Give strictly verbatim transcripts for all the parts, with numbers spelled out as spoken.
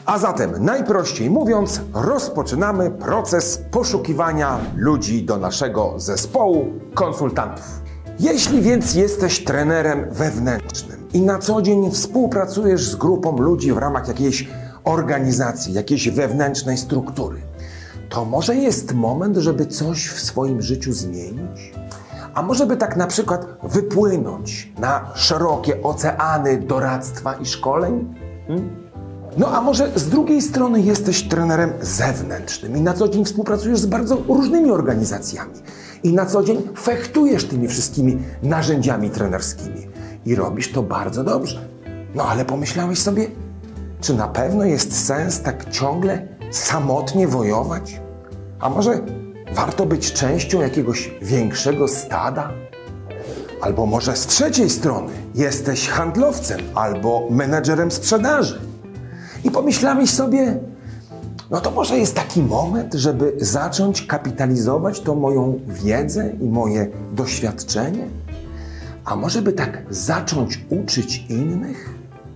A zatem, najprościej mówiąc, rozpoczynamy proces poszukiwania ludzi do naszego zespołu konsultantów. Jeśli więc jesteś trenerem wewnętrznym i na co dzień współpracujesz z grupą ludzi w ramach jakiejś organizacji, jakiejś wewnętrznej struktury, to może jest moment, żeby coś w swoim życiu zmienić? A może by tak na przykład wypłynąć na szerokie oceany doradztwa i szkoleń? Hmm? No a może z drugiej strony jesteś trenerem zewnętrznym i na co dzień współpracujesz z bardzo różnymi organizacjami i na co dzień fechtujesz tymi wszystkimi narzędziami trenerskimi i robisz to bardzo dobrze. No ale pomyślałeś sobie, czy na pewno jest sens tak ciągle samotnie wojować? A może warto być częścią jakiegoś większego stada? Albo może z trzeciej strony jesteś handlowcem albo menedżerem sprzedaży i pomyślałeś sobie, no to może jest taki moment, żeby zacząć kapitalizować tą moją wiedzę i moje doświadczenie? A może by tak zacząć uczyć innych?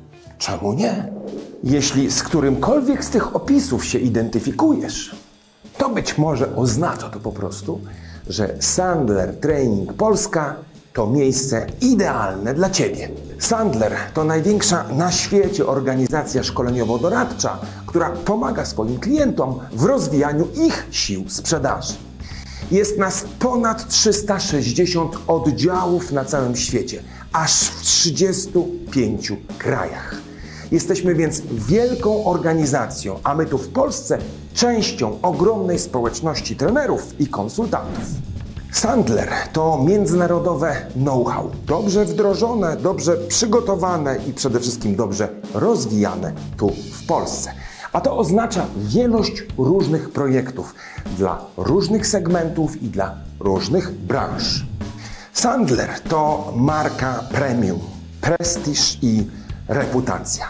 Czemu nie? Jeśli z którymkolwiek z tych opisów się identyfikujesz, to być może oznacza to po prostu, że Sandler Training Polska to miejsce idealne dla Ciebie. Sandler to największa na świecie organizacja szkoleniowo-doradcza, która pomaga swoim klientom w rozwijaniu ich sił sprzedaży. Jest nas ponad trzysta sześćdziesiąt oddziałów na całym świecie, aż w trzydziestu pięciu krajach. Jesteśmy więc wielką organizacją, a my tu w Polsce częścią ogromnej społeczności trenerów i konsultantów. Sandler to międzynarodowe know-how, dobrze wdrożone, dobrze przygotowane i przede wszystkim dobrze rozwijane tu w Polsce. A to oznacza wielość różnych projektów dla różnych segmentów i dla różnych branż. Sandler to marka premium, prestiż i reputacja.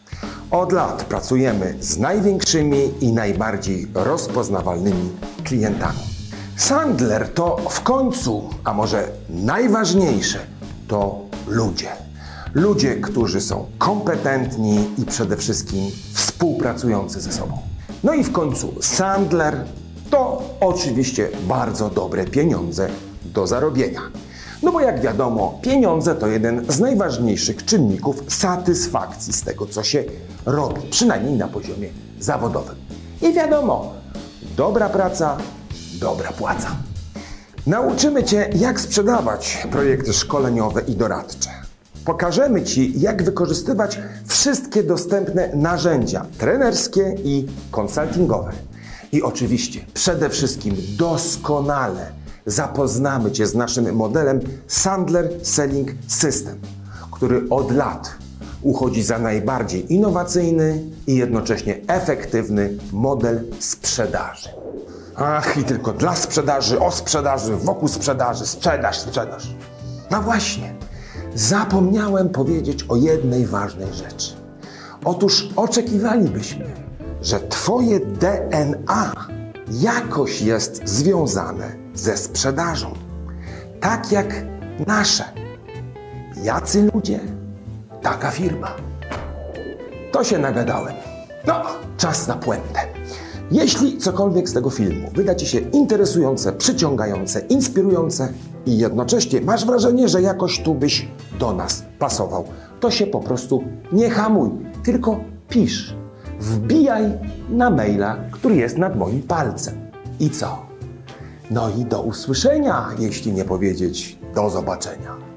Od lat pracujemy z największymi i najbardziej rozpoznawalnymi klientami. Sandler to w końcu, a może najważniejsze, to ludzie. Ludzie, którzy są kompetentni i przede wszystkim współpracujący ze sobą. No i w końcu Sandler to oczywiście bardzo dobre pieniądze do zarobienia. No bo jak wiadomo, pieniądze to jeden z najważniejszych czynników satysfakcji z tego, co się robi, przynajmniej na poziomie zawodowym. I wiadomo, dobra praca, dobra płaca. Nauczymy Cię, jak sprzedawać projekty szkoleniowe i doradcze. Pokażemy Ci, jak wykorzystywać wszystkie dostępne narzędzia trenerskie i konsultingowe. I oczywiście, przede wszystkim doskonale zapoznamy Cię z naszym modelem Sandler Selling System, który od lat uchodzi za najbardziej innowacyjny i jednocześnie efektywny model sprzedaży. Ach, i tylko dla sprzedaży, o sprzedaży, wokół sprzedaży, sprzedaż, sprzedaż. No właśnie, zapomniałem powiedzieć o jednej ważnej rzeczy. Otóż oczekiwalibyśmy, że Twoje D N A jakoś jest związane ze sprzedażą. Tak jak nasze. Jacy ludzie, taka firma. To się nagadałem. No, czas na puentę. Jeśli cokolwiek z tego filmu wyda Ci się interesujące, przyciągające, inspirujące i jednocześnie masz wrażenie, że jakoś tu byś do nas pasował, to się po prostu nie hamuj, tylko pisz. Wbijaj na maila, który jest nad moim palcem. I co? No i do usłyszenia, jeśli nie powiedzieć do zobaczenia.